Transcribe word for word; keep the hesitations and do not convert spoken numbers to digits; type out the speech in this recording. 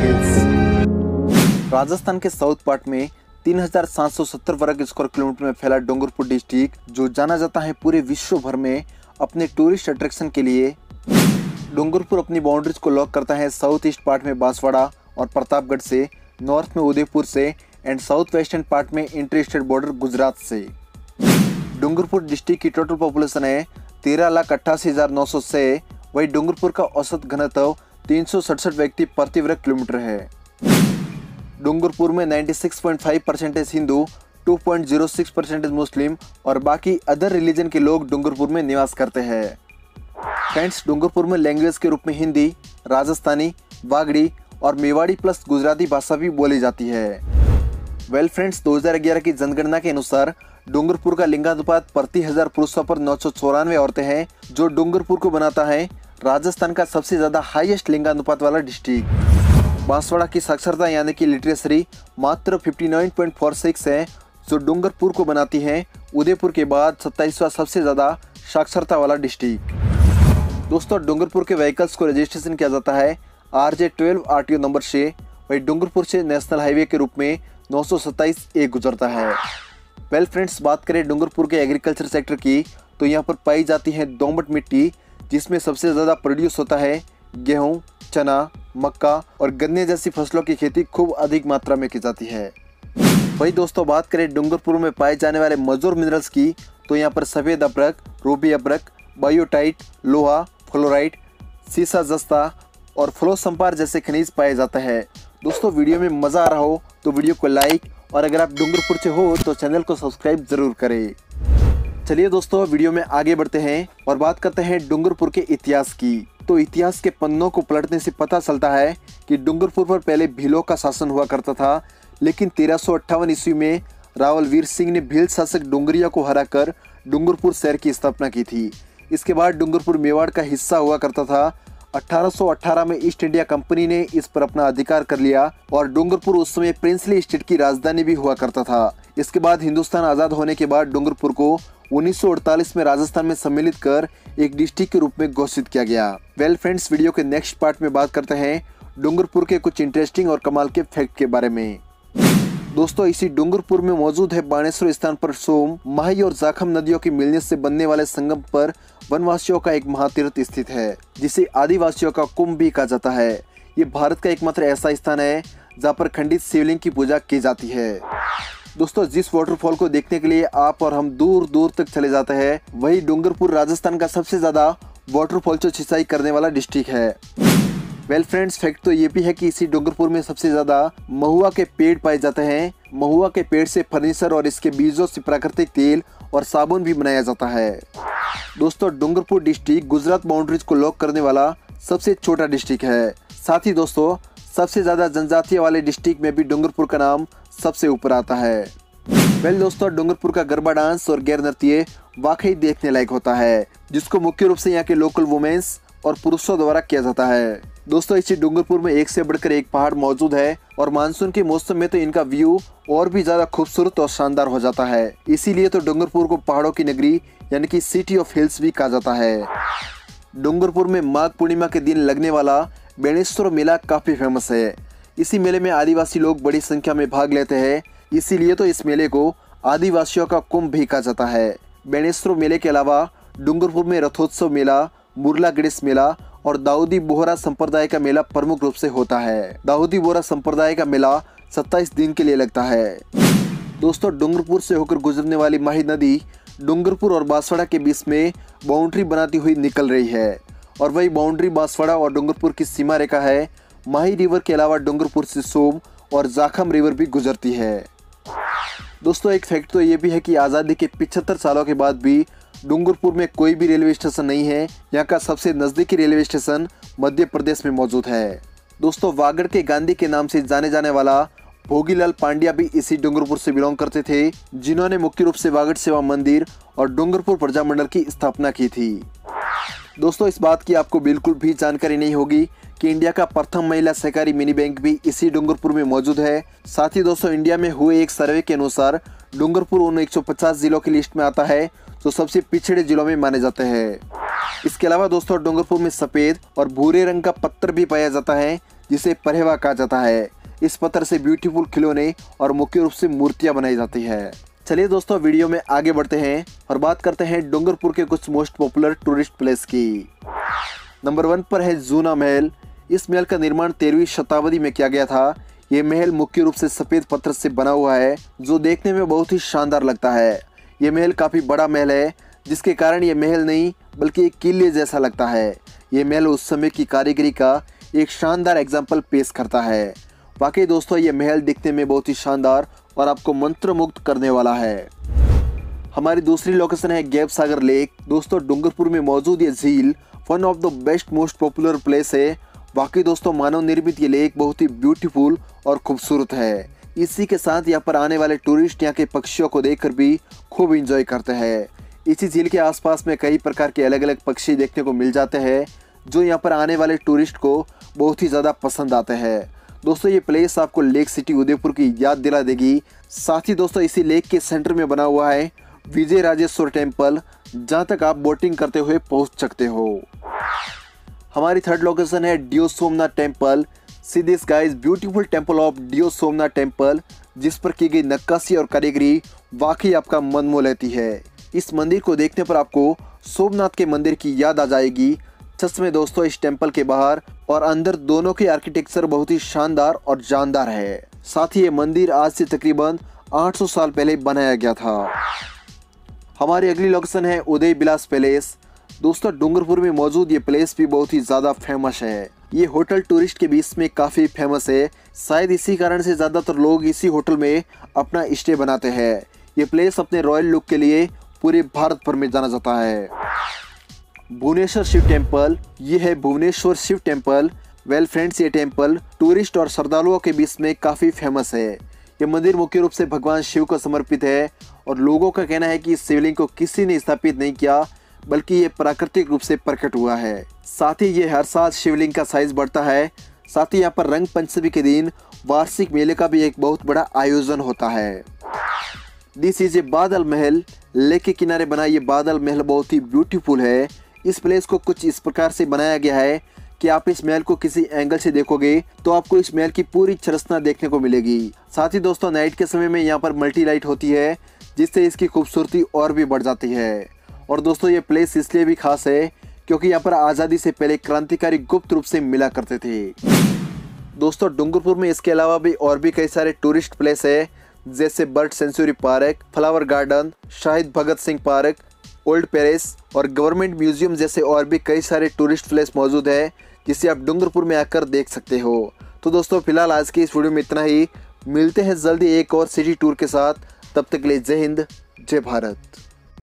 Details. Rajasthan के south part में तीन हज़ार सात सौ सत्तर वर्ग स्क्वायर किलोमीटर में फैला डूंगरपुर डिस्ट्रिक्ट, जो जाना जाता है पूरे विश्व भर में अपने टूरिस्ट अट्रैक्शन के लिए। डूंगरपुर अपनी बाउंड्रीज को लॉक करता है साउथ ईस्ट पार्ट में बांसवाड़ा और प्रतापगढ़ से, नॉर्थ में उदयपुर से एंड साउथ वेस्टर्न पार्ट में इंटर स्टेट बॉर्डर गुजरात से। डूंगरपुर डिस्ट्रिक्ट की टोटल पॉपुलेशन है तेरह लाख अट्ठासी हजार नौ सौ छह। वही डूंगरपुर का औसत घनत्व तीन सौ सड़सठ व्यक्ति प्रति वर्ग किलोमीटर है। डूंगरपुर में छियानवे पॉइंट पाँच परसेंटेज हिंदू, दो पॉइंट शून्य छह परसेंटेज मुस्लिम और बाकी अदर रिलीजन के लोग डूंगरपुर में निवास करते हैं। फ्रेंड्स, डूंगरपुर में लैंग्वेज के रूप में हिंदी, राजस्थानी, वागड़ी और मेवाड़ी प्लस गुजराती भाषा भी बोली जाती है। वेल फ्रेंड्स, दो हज़ार ग्यारह की जनगणना के अनुसार डूंगरपुर का लिंगानुपात प्रति हजार पुरुषों पर नौ सौ चौरानवे औरतें हैं, जो डूंगरपुर को बनाता है राजस्थान का सबसे ज्यादा हाईएस्ट लिंगानुपात वाला डिस्ट्रिक्ट। बांसवाड़ा की साक्षरता यानी कि लिटरेसी मात्र उनसठ पॉइंट छियालीस है, जो डूंगरपुर को बनाती है उदयपुर के बाद सत्ताईसवां सबसे ज्यादा साक्षरता वाला डिस्ट्रिक्ट। दोस्तों, डूंगरपुर के व्हीकल्स को रजिस्ट्रेशन किया जाता है R J twelve R T O number से। वही डूंगरपुर से नेशनल हाईवे के रूप में नौ सौ सत्ताईस ए गुजरता है। वेल फ्रेंड्स, बात करें डूंगरपुर के एग्रीकल्चर सेक्टर की, तो यहाँ पर पाई जाती है दोमट मिट्टी, जिसमें सबसे ज़्यादा प्रोड्यूस होता है गेहूं, चना, मक्का और गन्ने जैसी फसलों की खेती खूब अधिक मात्रा में की जाती है। वही दोस्तों, बात करें डूंगरपुर में पाए जाने वाले मजूर मिनरल्स की, तो यहाँ पर सफ़ेद अब्रक, रूबी अब्रक, बायोटाइट, लोहा, फ्लोराइट, सीसा जस्ता और फ्लोसंपार जैसे खनिज पाए जाते हैं। दोस्तों, वीडियो में मज़ा आ रहा हो तो वीडियो को लाइक और अगर आप डूंगरपुर से हो तो चैनल को सब्सक्राइब जरूर करें। चलिए दोस्तों, वीडियो में आगे बढ़ते हैं और बात करते हैं डूंगरपुर के इतिहास की। तो इतिहास के पन्नों को पलटने से पता चलता है कि डूंगरपुर पर पहले भीलों का शासन हुआ करता था, लेकिन तेरह सौ अट्ठावन ईस्वी में रावल वीर सिंह ने भील शासक डोंगरिया को हराकर डूंगरपुर शहर की स्थापना की थी। इसके बाद डूंगरपुर मेवाड़ का हिस्सा हुआ करता था। अठारह सौ अठारह में ईस्ट इंडिया कंपनी ने इस पर अपना अधिकार कर लिया और डूंगरपुर उस समय प्रिंसली स्टेट की राजधानी भी हुआ करता था। इसके बाद हिंदुस्तान आजाद होने के बाद डूंगरपुर को उन्नीस सौ अड़तालीस में राजस्थान में सम्मिलित कर एक डिस्ट्रिक्ट के रूप में घोषित किया गया। वेल फ्रेंड्स, वीडियो के नेक्स्ट पार्ट में बात करते हैं डूंगरपुर के कुछ इंटरेस्टिंग और कमाल के फैक्ट के बारे में। दोस्तों, इसी डूंगरपुर में मौजूद है बाणेश्वर स्थान पर सोम, माही और जाखम नदियों के मिलने से बनने वाले संगम पर वनवासियों का एक महातीर्थ स्थित है, जिसे आदिवासियों का कुंभ भी कहा जाता है। ये भारत का एकमात्र ऐसा स्थान है जहाँ पर खंडित शिवलिंग की पूजा की जाती है। दोस्तों, जिस वाटरफॉल को देखने के लिए आप और हम दूर दूर तक चले जाते हैं, वही डूंगरपुर राजस्थान का सबसे ज्यादा वाटरफॉल से सिंचाई करने वाला डिस्ट्रिक्ट है। वेल फ्रेंड्स, फैक्ट तो ये भी है कि इसी डूंगरपुर में सबसे ज्यादा महुआ के पेड़ पाए जाते हैं। महुआ के पेड़ से फर्नीचर और इसके बीजों से प्राकृतिक तेल और साबुन भी बनाया जाता है। दोस्तों, डूंगरपुर डिस्ट्रिक्ट गुजरात बाउंड्रीज को लॉक करने वाला सबसे छोटा डिस्ट्रिक्ट है। साथ ही दोस्तों, सबसे ज्यादा जनजातीय वाले डिस्ट्रिक्ट में भी डूंगरपुर का नाम सबसे ऊपर आता है। वेल दोस्तों, डूंगरपुर का गरबा डांस और गैर नृत्य वाकई देखने लायक होता है, जिसको मुख्य रूप से यहाँ के लोकल वुमेन्स और पुरुषों द्वारा किया जाता है। दोस्तों, इसी डूंगरपुर में एक से बढ़कर एक पहाड़ मौजूद है और मानसून के मौसम में तो इनका व्यू और भी ज्यादा खूबसूरत और शानदार हो जाता है। इसीलिए तो डूंगरपुर को पहाड़ों की नगरी यानी कि सिटी ऑफ हिल्स भी कहा जाता है। डूंगरपुर में माघ पूर्णिमा के दिन लगने वाला बेणेश्वर मेला काफी फेमस है। इसी मेले में आदिवासी लोग बड़ी संख्या में भाग लेते हैं, इसीलिए तो इस मेले को आदिवासियों का कुंभ भी कहा जाता है। बेणेश्वर मेले के अलावा डूंगरपुर में रथोत्सव मेला, मुरला गणेश मेला और दाऊदी बोहरा संप्रदाय का मेला प्रमुख रूप से होता है। दाऊदी बोहरा संप्रदाय का मेला सत्ताईस दिन के लिए लगता है। दोस्तों, डूंगरपुर से होकर गुजरने वाली माही नदी डूंगरपुर और बांसवाड़ा के बीच में बाउंड्री बनाती हुई निकल रही है और वही बाउंड्री बांसवाड़ा और डूंगरपुर की सीमा रेखा है। माही रिवर के अलावा डूंगरपुर से सोम और जाखम रिवर भी गुजरती है। दोस्तों, एक फैक्ट तो ये भी है कि आज़ादी के पिछहत्तर सालों के बाद भी डूंगरपुर में कोई भी रेलवे स्टेशन नहीं है। यहाँ का सबसे नजदीकी रेलवे स्टेशन मध्य प्रदेश में मौजूद है। दोस्तों, वागड़ के गांधी के नाम से जाने जाने वाला भोगीलाल पांड्या भी इसी डूंगरपुर से बिलोंग करते थे, जिन्होंने मुख्य रूप से वागड़ सेवा मंदिर और डूंगरपुर प्रजामंडल की स्थापना की थी। दोस्तों, इस बात की आपको बिल्कुल भी जानकारी नहीं होगी कि इंडिया का प्रथम महिला सहकारी मिनी बैंक भी इसी डूंगरपुर में मौजूद है। साथ ही दोस्तों, इंडिया में हुए एक सर्वे के अनुसार डूंगरपुर उन एक सौ पचास जिलों की लिस्ट में आता है जो सबसे पिछड़े जिलों में माने जाते हैं। इसके अलावा दोस्तों, डूंगरपुर में सफेद और भूरे रंग का पत्थर भी पाया जाता है, जिसे परहेवा कहा जाता है। इस पत्थर से ब्यूटीफुल खिलौने और मुख्य रूप से मूर्तियां बनाई जाती है। चलिए दोस्तों, वीडियो में आगे बढ़ते हैं और बात करते हैं डूंगरपुर के कुछ मोस्ट पॉपुलर टूरिस्ट प्लेस की। नंबर वन पर है जूना महल। इस महल का निर्माण तेरहवीं शताब्दी में किया गया था। ये महल मुख्य रूप से सफेद पत्थर से बना हुआ है, जो देखने में बहुत ही शानदार लगता है। ये महल काफी बड़ा महल है, जिसके कारण ये महल नहीं बल्कि एक किले जैसा लगता है। ये महल उस समय की कारीगरी का एक शानदार एग्जाम्पल पेश करता है। वाकई दोस्तों, ये महल दिखने में बहुत ही शानदार और आपको मंत्रमुग्ध करने वाला है। हमारी दूसरी लोकेशन है गैप सागर लेक। दोस्तों, डूंगरपुर में मौजूद ये झील one of the best most popular place है। बाकी दोस्तों, मानव निर्मित ये लेक बहुत ही ब्यूटीफुल और खूबसूरत है। इसी के साथ यहाँ पर आने वाले टूरिस्ट यहाँ के पक्षियों को देखकर भी खूब एंजॉय करते हैं। इसी झील के आसपास में कई प्रकार के अलग अलग पक्षी देखने को मिल जाते हैं, जो यहाँ पर आने वाले टूरिस्ट को बहुत ही ज़्यादा पसंद आते हैं। दोस्तों, ये प्लेस आपको लेक सिटी उदयपुर की याद दिला देगी। साथ ही दोस्तों, इसी लेक के सेंटर में बना हुआ है विजय राजेश्वर टेम्पल, जहाँ तक आप बोटिंग करते हुए पहुँच सकते हो। हमारी थर्ड लोकेशन है Deo Somnath temple. See this guys beautiful temple of Deo Somnath temple, जिस पर की गई नक्काशी और कारीगरी वाकई आपका मन मोह लेती है। इस मंदिर को देखने पर आपको सोमनाथ के मंदिर की याद आ जाएगी। सच में दोस्तों, इस टेम्पल के बाहर और अंदर दोनों की आर्किटेक्चर बहुत ही शानदार और जानदार है। साथ ही ये मंदिर आज से तकरीबन आठ सौ साल पहले बनाया गया था। हमारी अगली लोकेशन है उदय विलास पैलेस। दोस्तों, डूंगरपुर में मौजूद ये प्लेस भी बहुत ही ज्यादा फेमस है। ये होटल टूरिस्ट के बीच में काफी फेमस है। शायद इसी कारण से ज्यादातर लोग इसी होटल में अपना स्टे बनाते हैं। ये प्लेस अपने रॉयल लुक के लिए पूरे भारत भर में जाना जाता है। भुवनेश्वर शिव टेम्पल। ये है Bhuvneshwar Shiv temple. Well friends, ये टेम्पल टूरिस्ट और श्रद्धालुओं के बीच में काफी फेमस है। ये मंदिर मुख्य रूप से भगवान शिव को समर्पित है और लोगों का कहना है कि इस शिवलिंग को किसी ने स्थापित नहीं किया, बल्कि ये प्राकृतिक रूप से प्रकट हुआ है। साथ ही ये हर साल शिवलिंग का साइज बढ़ता है। साथ ही यहाँ पर रंग पंचमी के दिन वार्षिक मेले का भी एक बहुत बड़ा आयोजन होता है। दिस इज ए बादल महल। लेक के किनारे बना ये बादल महल बहुत ही ब्यूटीफुल है। इस प्लेस को कुछ इस प्रकार से बनाया गया है कि आप इस महल को किसी एंगल से देखोगे तो आपको इस महल की पूरी संरचना देखने को मिलेगी। साथ ही दोस्तों, नाइट के समय में यहाँ पर मल्टी लाइट होती है, जिससे इसकी खूबसूरती और भी बढ़ जाती है। और दोस्तों, ये प्लेस इसलिए भी खास है क्योंकि यहाँ पर आज़ादी से पहले क्रांतिकारी गुप्त रूप से मिला करते थे। दोस्तों, डूंगरपुर में इसके अलावा भी और भी कई सारे टूरिस्ट प्लेस है, जैसे bird sanctuary park, flower garden, Shaheed Bhagat Singh park, old Paris और गवर्नमेंट म्यूजियम जैसे और भी कई सारे टूरिस्ट प्लेस मौजूद है, जिसे आप डूंगरपुर में आकर देख सकते हो। तो दोस्तों, फिलहाल आज की इस वीडियो में इतना ही। मिलते हैं जल्दी एक और सिटी टूर के साथ। तब तक के लिए जय हिंद, जय भारत।